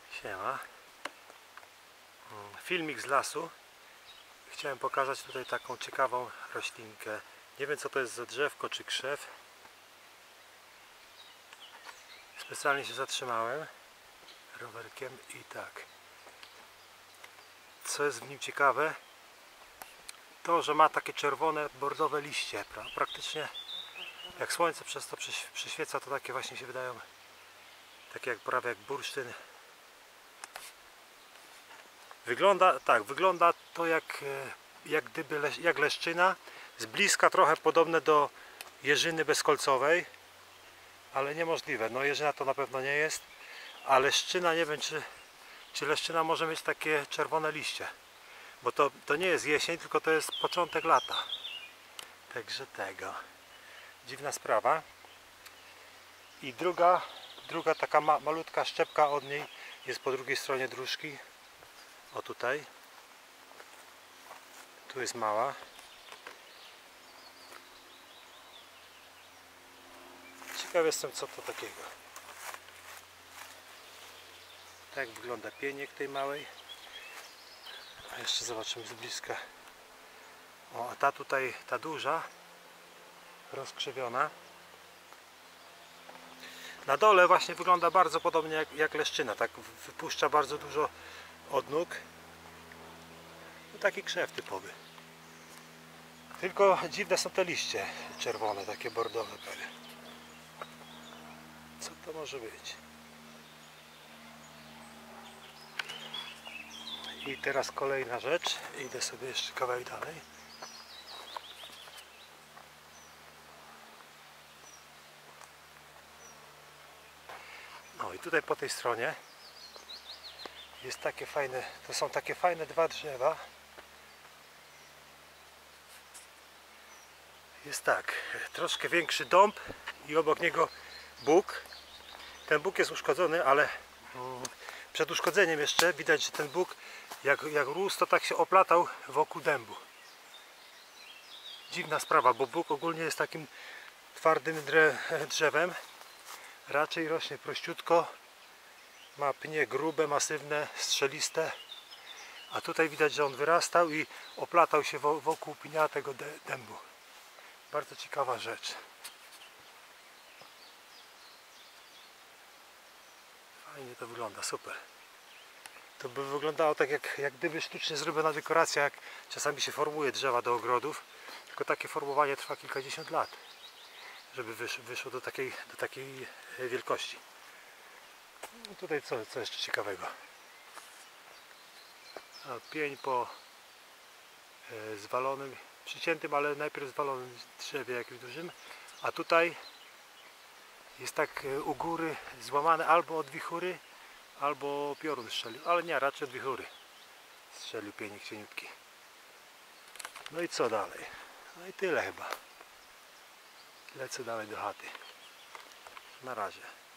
Siema. Filmik z lasu. Chciałem pokazać tutaj taką ciekawą roślinkę. Nie wiem, co to jest za drzewko czy krzew. Specjalnie się zatrzymałem rowerkiem i tak. Co jest w nim ciekawe, to, że ma takie czerwone, bordowe liście. Praktycznie jak słońce przez to przyświeca, to takie właśnie się wydają, takie prawie jak bursztyn. Wygląda to jak gdyby jak leszczyna, z bliska trochę podobne do jeżyny bezkolcowej, ale niemożliwe. No jeżyna to na pewno nie jest, a leszczyna, nie wiem czy leszczyna może mieć takie czerwone liście, bo to nie jest jesień, tylko to jest początek lata. Także tego. Dziwna sprawa. I druga taka malutka szczepka od niej jest po drugiej stronie dróżki. O tutaj. Tu jest mała. Ciekaw jestem, co to takiego. Tak wygląda pieniek tej małej. A jeszcze zobaczymy z bliska. O, a ta tutaj, ta duża, rozkrzywiona. Na dole właśnie wygląda bardzo podobnie jak leszczyna. Tak wypuszcza bardzo dużo odnóg. No, taki krzew typowy. Tylko dziwne są te liście czerwone, takie bordowe. Co to może być? I teraz kolejna rzecz. Idę sobie jeszcze kawałek dalej. No i tutaj po tej stronie jest takie fajne, to są takie fajne dwa drzewa. Jest tak, troszkę większy dąb i obok niego bóg. Ten bóg jest uszkodzony, ale przed uszkodzeniem jeszcze widać, że ten bóg jak rósł, to tak się oplatał wokół dębu. Dziwna sprawa, bo bóg ogólnie jest takim twardym drzewem. Raczej rośnie prościutko. Ma pnie grube, masywne, strzeliste. A tutaj widać, że on wyrastał i oplatał się wokół pnia tego dębu. Bardzo ciekawa rzecz. Fajnie to wygląda, super. To by wyglądało tak jak gdyby sztucznie zrobiona dekoracja, jak czasami się formuje drzewa do ogrodów. Tylko takie formowanie trwa kilkadziesiąt lat, żeby wyszło do takiej wielkości. No tutaj co jeszcze ciekawego? Pień po zwalonym, przyciętym, ale najpierw zwalonym drzewie jakimś dużym, a tutaj jest tak u góry złamane albo od wichury, albo piorun strzelił, ale nie, raczej od wichury strzelił pienik cieniutki. No i co dalej? No i tyle chyba. Lecę dalej do chaty. Na razie.